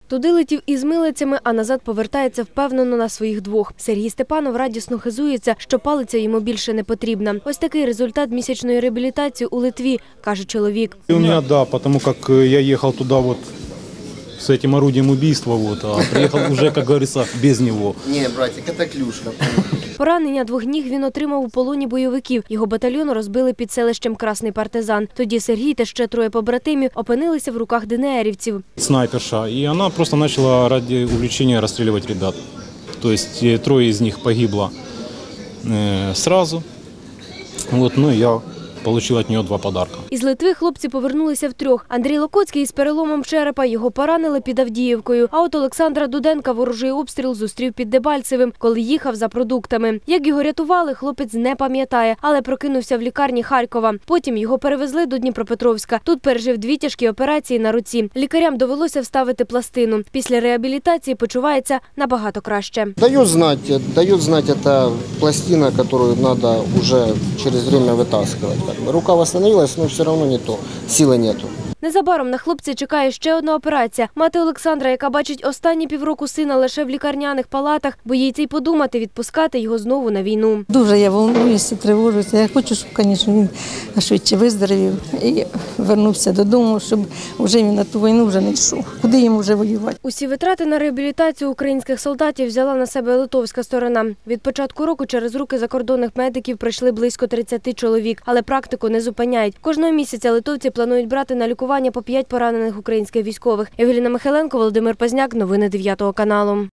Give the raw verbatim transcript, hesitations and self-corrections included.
Туди летів із милицями, а назад повертається впевнено на своїх двох. Сергій Степанов радісно хизується, що палиця йому більше не потрібна. Ось такий результат місячної реабілітації у Литві, каже чоловік. У мене, да, тому як я їхав туди от с этим орудием убийства, вот, а приехал уже, как говорится, без него. Не, братик, это клюшка. Поранення двох ніг він отримав у полоні бойовиків. Його батальйон розбили під селищем Красний Партизан. Тоді Сергій та ще троє побратимів опинилися в руках ДНРівців. Снайперша, и она просто начала ради увлечения расстреливать ребят. То есть трое из них погибло э, сразу, вот, ну и я отримав від нього два подарунки. Із Литви хлопці повернулися втрьох. Андрій Локоцький із переломом черепа, його поранили під Авдіївкою. А от Олександра Дуденка ворожий обстріл зустрів під Дебальцевим, коли їхав за продуктами. Як його рятували, хлопець не пам'ятає, але прокинувся в лікарні Харкова. Потім його перевезли до Дніпропетровська. Тут пережив дві тяжкі операції на руці. Лікарям довелося вставити пластину. Після реабілітації почувається набагато краще. Дает знать, дает знать эта пластина, которую надо уже через время вытаскивать. Рука восстановилась, но все равно не то, силы нету. Незабаром на хлопця чекає ще одна операція. Мати Олександра, яка бачить останні півроку сина лише в лікарняних палатах, боїться й подумати відпускати його знову на війну. Дуже я волнуюся, тривожуся. Я хочу, щоб, звісно, він швидше виздоровів і вернувся додому, щоб вже він на ту війну вже не йшов. Куди йому вже воювати? Усі витрати на реабілітацію українських солдатів взяла на себе литовська сторона. Від початку року через руки закордонних медиків пройшли близько тридцяти чоловік, але практику не зупиняють. Кожного місяця литовці планують брати на лікування по п'ять поранених українських військових. Евеліна Михайленко, Володимир Пазняк. Новини дев'ятого каналу.